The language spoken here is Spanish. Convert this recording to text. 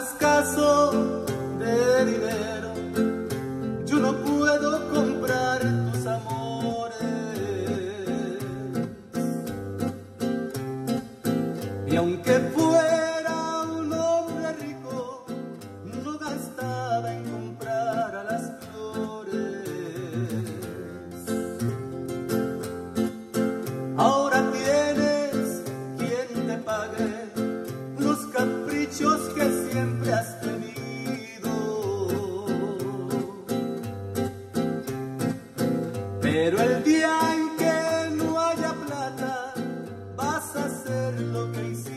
caso de dinero, yo no puedo comprar tus amores. Y aunque